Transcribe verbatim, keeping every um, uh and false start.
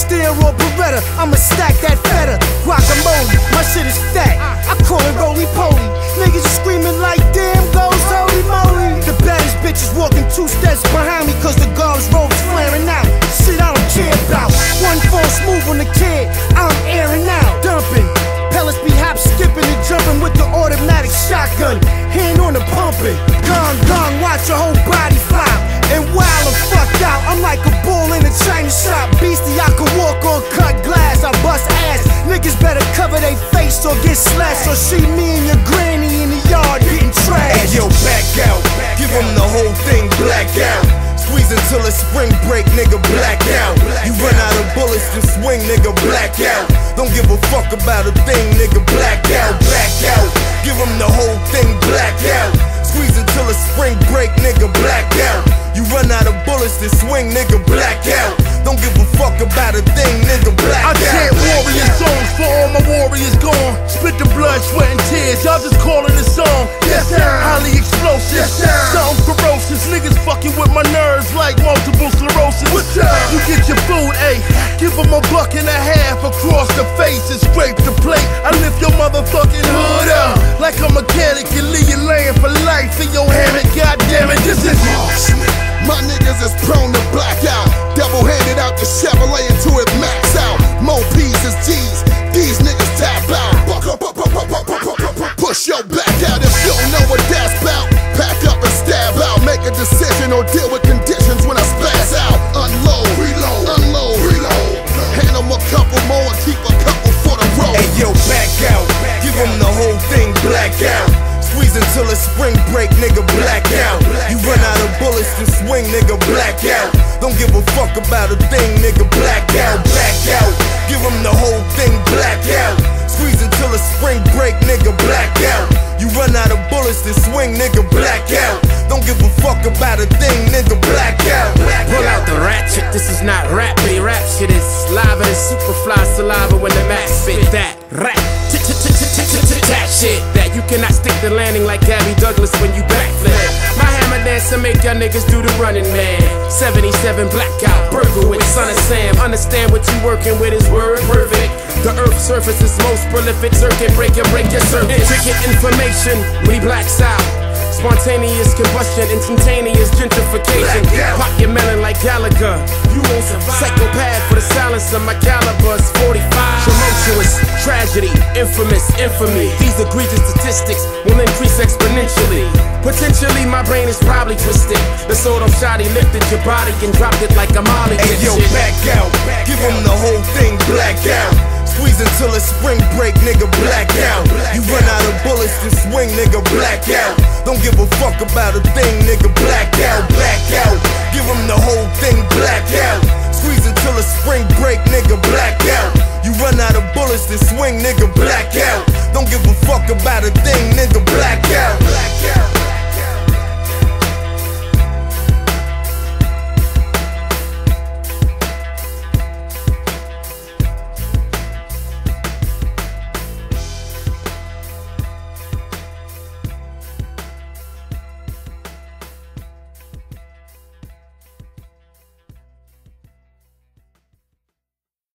steer or Beretta, I'ma stack that feta. Guacamole, my shit is fat, I call it roly-poly. Niggas are screaming like damn goes holy moly. The baddest bitches walking two steps behind me, cause the guards robes flaring out. Shit I don't care about. One false move on the kid, I'm airing out. Dumping, pellets be hop skipping and jumping with the automatic shotgun. Hand on the pumping, gong gong, watch your whole body flop. And while I'm fucked out, I'm like a bull in a China shop. Beastie, I can walk on cut glass, I bust ass. Niggas better cover they face or get slashed, or see me and your granny in the yard getting trashed. Hey yo, back out, give them the whole thing black out. Squeeze until it's spring break, nigga, black out. You run out of bullets to swing, nigga, black out. Don't give a fuck about a thing, nigga, black out, black out. Give them the whole thing black out. Squeeze until it's spring break, nigga, black out. You run out of bullets to swing, nigga, black out. Don't give a fuck about a thing, nigga, black out. I chant warrior songs for all my warriors gone. Spit the blood, sweat, and tears, y'all just calling it song. Yes, sir. Highly explosive, yes, sir. Something ferocious, niggas fucking with my nerves like multiple sclerosis. What's up? You get your food, ayy. Give them a buck and a half across the face and scrape the plate. I lift your motherfucking hood up like a mechanic and leave you laying for life in your hammock. Goddamn it, this is Marksman. My niggas is prone to black out. Double-handed out the Chevrolet until it max out. More P's is G's. These niggas tap out. Push your back out if you don't know what that's about. Pack up and stab out. Make a decision or deal with conditions when I spaz out. Unload, reload, unload, reload. Hand them a couple more and keep a couple for the road. Hey yo, back out, give them the whole thing black out. Squeeze until it's spring break, nigga, black out. You run out of bullets to swing, nigga, black out. Don't give a fuck about a thing, nigga, black out, black out. Give them the whole thing black out. Squeeze until it's spring break, nigga, black out. You run out of bullets to swing, nigga, black out. Don't give a fuck about a thing, nigga, black out. Pull out the ratchet, this is not rap, baby. Rap shit is lava and superfly saliva when the max spit that rap. That shit that you cannot stick the landing like Gabby Douglas when you backflip. My hammer dancer make y'all niggas do the running man. seventy-seven blackout, burger with Son of Sam. Understand what you working with is word perfect. The earth's surface is most prolific circuit breaker, break your circuit. Intricate information when he blacks out. Spontaneous combustion, instantaneous gentrification. Pop your melon like Gallagher. You won't survive. Psychopath for the silencer, my caliber's forty-five. Tumultuous, tragedy, infamous, infamy. These egregious statistics will increase exponentially. Potentially, my brain is probably twisted. The sword of shoddy lifted your body and dropped it like a molly. Hey yo, back out, give them the whole thing black out. Squeeze until it's spring break, nigga, black out. You run out of bullets to swing, nigga, black out. Don't give a fuck about a thing, nigga, black out, black out. Give them the whole thing black out. Squeeze until it's spring break, nigga, black out. You run out of bullets to swing, nigga, black out. Don't give a fuck about a thing, nigga, black out, black out.